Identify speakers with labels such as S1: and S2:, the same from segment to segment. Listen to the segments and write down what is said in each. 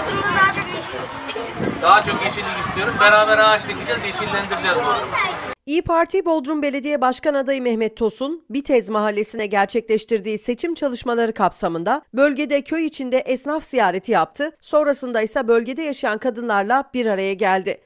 S1: Bodrum'da daha çok yeşillik istiyoruz.
S2: Daha çok yeşillik istiyoruz. Beraber ağaç dikeceğiz, yeşillendireceğiz Bodrum'u.
S3: İYİ Parti Bodrum Belediye Başkan Adayı Mehmet Tosun, Bitez Mahallesi'ne gerçekleştirdiği seçim çalışmaları kapsamında bölgede köy içinde esnaf ziyareti yaptı. Sonrasında ise bölgede yaşayan kadınlarla bir araya geldi.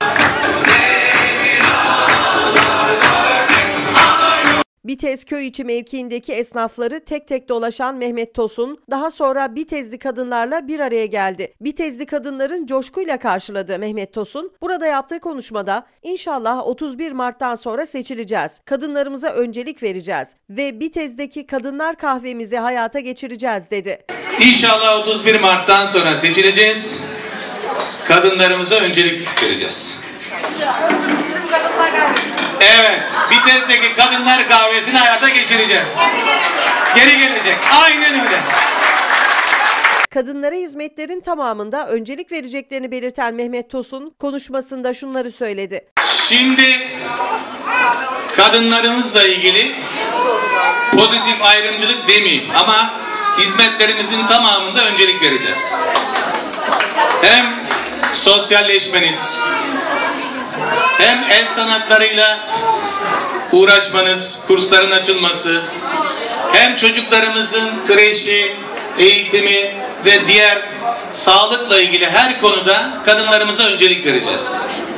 S3: Bitez köy içi mevkiindeki esnafları tek tek dolaşan Mehmet Tosun, daha sonra Bitezli kadınlarla bir araya geldi. Bitezli kadınların coşkuyla karşıladığı Mehmet Tosun, burada yaptığı konuşmada "İnşallah 31 Mart'tan sonra seçileceğiz. Kadınlarımıza öncelik vereceğiz ve Bitez'deki kadınlar kahvemizi hayata geçireceğiz" dedi.
S2: İnşallah 31 Mart'tan sonra seçileceğiz. Kadınlarımıza öncelik vereceğiz.
S1: Bizim kadınlar kahvesi.
S2: Evet, Bitez'deki kadınlar kahvesini hayata geçireceğiz. Geri gelecek. Aynen öyle.
S3: Kadınlara hizmetlerin tamamında öncelik vereceklerini belirten Mehmet Tosun konuşmasında şunları söyledi.
S2: Şimdi kadınlarımızla ilgili pozitif ayrımcılık demeyeyim ama hizmetlerimizin tamamında öncelik vereceğiz. Hem sosyalleşmeniz, hem el sanatlarıyla uğraşmanız, kursların açılması, hem çocuklarımızın kreşi, eğitimi ve diğer sağlıkla ilgili her konuda kadınlarımıza öncelik vereceğiz.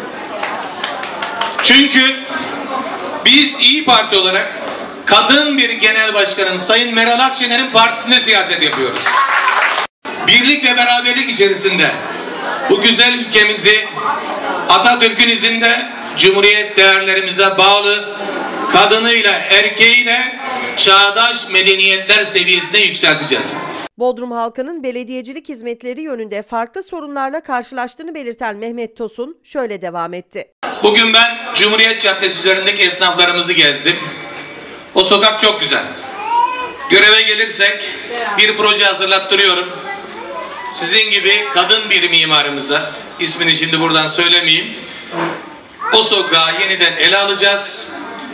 S2: Çünkü biz İYİ Parti olarak kadın bir genel başkanın Sayın Meral Akşener'in partisinde siyaset yapıyoruz. Birlik ve beraberlik içerisinde bu güzel ülkemizi Atatürk'ün izinde Cumhuriyet değerlerimize bağlı kadınıyla erkeğiyle çağdaş medeniyetler seviyesine yükselteceğiz.
S3: Bodrum halkının belediyecilik hizmetleri yönünde farklı sorunlarla karşılaştığını belirten Mehmet Tosun şöyle devam etti.
S2: Bugün ben Cumhuriyet Caddesi üzerindeki esnaflarımızı gezdim. O sokak çok güzel. Göreve gelirsek bir proje hazırlattırıyorum. Sizin gibi kadın bir mimarımıza, ismini şimdi buradan söylemeyeyim, o sokağı yeniden ele alacağız.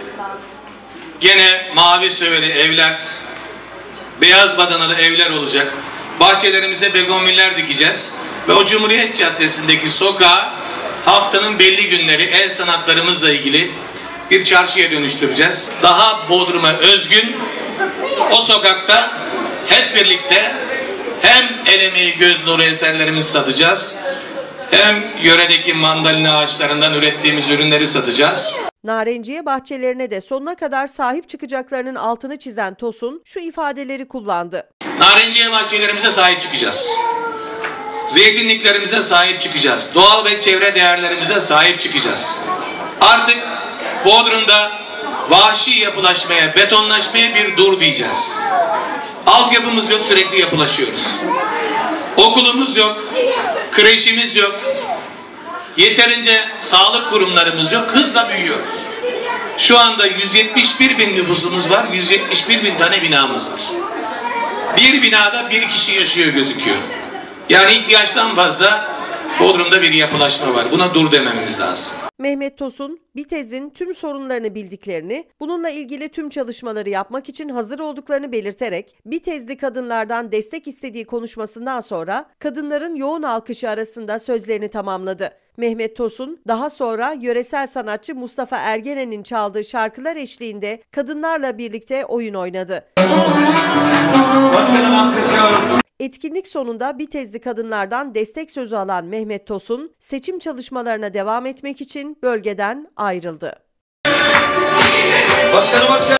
S2: Gene mavi söveli evler, beyaz badanalı evler olacak. Bahçelerimize begonviller dikeceğiz. Ve o Cumhuriyet Caddesi'ndeki sokağı haftanın belli günleri el sanatlarımızla ilgili bir çarşıya dönüştüreceğiz. Daha Bodrum'a özgün o sokakta hep birlikte hem el emeği göz nuru eserlerimizi satacağız, hem yöredeki mandalina ağaçlarından ürettiğimiz ürünleri satacağız.
S3: Narenciye bahçelerine de sonuna kadar sahip çıkacaklarının altını çizen Tosun şu ifadeleri kullandı.
S2: Narenciye bahçelerimize sahip çıkacağız. Zeytinliklerimize sahip çıkacağız. Doğal ve çevre değerlerimize sahip çıkacağız. Artık Bodrum'da vahşi yapılaşmaya, betonlaşmaya bir dur diyeceğiz. Altyapımız yok, sürekli yapılaşıyoruz. Okulumuz yok, kreşimiz yok. Yeterince sağlık kurumlarımız yok, hızla büyüyoruz. Şu anda 171 bin nüfusumuz var, 171 bin tane binamız var. Bir binada bir kişi yaşıyor gözüküyor. Yani ihtiyaçtan fazla Bodrum'da bir yapılaşma var. Buna dur dememiz lazım.
S3: Mehmet Tosun, Bitez'in tüm sorunlarını bildiklerini, bununla ilgili tüm çalışmaları yapmak için hazır olduklarını belirterek Bitezli kadınlardan destek istediği konuşmasından sonra kadınların yoğun alkışı arasında sözlerini tamamladı. Mehmet Tosun daha sonra yöresel sanatçı Mustafa Ergenen'in çaldığı şarkılar eşliğinde kadınlarla birlikte oyun oynadı.
S2: Başkanım alkışlıyoruz.
S3: Etkinlik sonunda Bitezli kadınlardan destek sözü alan Mehmet Tosun, seçim çalışmalarına devam etmek için bölgeden ayrıldı.
S2: Başkanım.